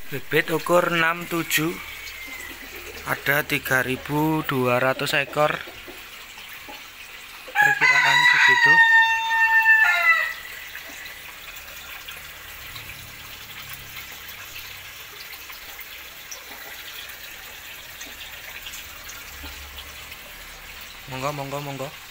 Bibit ukur 67, ada 3.200 ekor, perkiraan segitu. Monggo.